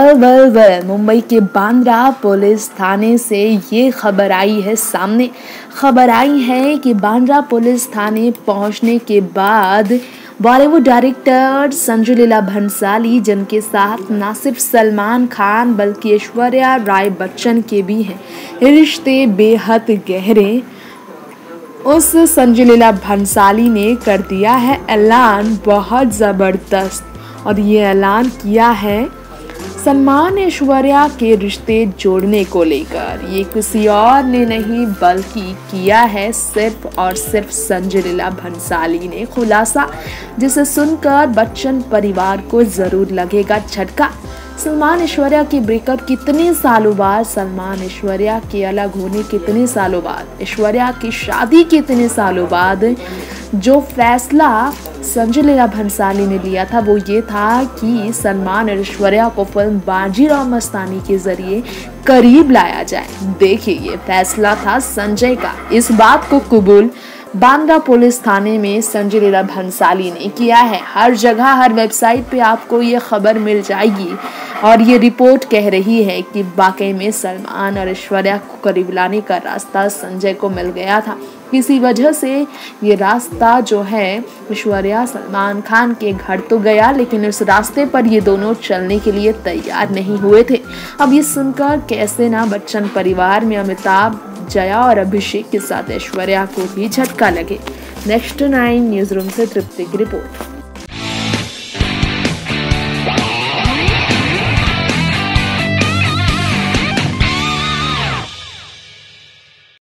Well Mumbai के Bandra police थाने से ये खबर आई है सामने। खबर आई है कि बांद्रा पुलिस थाने पहुंचने के बाद बॉलीवुड डायरेक्टर संजय लीला भंसाली, जिनके साथ ना सिर्फ सलमान खान बल्कि ऐश्वर्या राय बच्चन के भी हैं रिश्ते बेहद गहरे, उस संजय लीला भंसाली ने कर दिया है ऐलान बहुत ज़बरदस्त। और ये ऐलान किया है सलमान ऐश्वर्या के रिश्ते जोड़ने को लेकर। ये किसी और ने नहीं बल्कि किया है सिर्फ और सिर्फ संजय लीला भंसाली ने खुलासा, जिसे सुनकर बच्चन परिवार को जरूर लगेगा झटका। सलमान ऐश्वर्या की ब्रेकअप कितने सालों बाद, सलमान ऐश्वर्या के अलग होने कितने सालों बाद, ऐश्वर्या की शादी कितने सालों बाद जो फैसला संजय लीला भंसाली ने लिया था वो ये था कि सलमान और ऐश्वर्या को फिल्म बाजीराव मस्तानी के जरिए करीब लाया जाए। देखिए, ये फैसला था संजय का। इस बात को कबूल बांद्रा पुलिस थाने में संजय लीला भंसाली ने किया है। हर जगह, हर वेबसाइट पे आपको ये खबर मिल जाएगी और ये रिपोर्ट कह रही है कि वाकई में सलमान और ऐश्वर्या को करीब लाने का रास्ता संजय को मिल गया था। किसी वजह से ये रास्ता जो है ऐश्वर्या सलमान खान के घर तो गया, लेकिन उस रास्ते पर ये दोनों चलने के लिए तैयार नहीं हुए थे। अब ये सुनकर कैसे ना बच्चन परिवार में अमिताभ, जया और अभिषेक के साथ ऐश्वर्या को भी झटका लगे। नेक्स्ट 9 न्यूज़ रूम से तृप्ति की रिपोर्ट।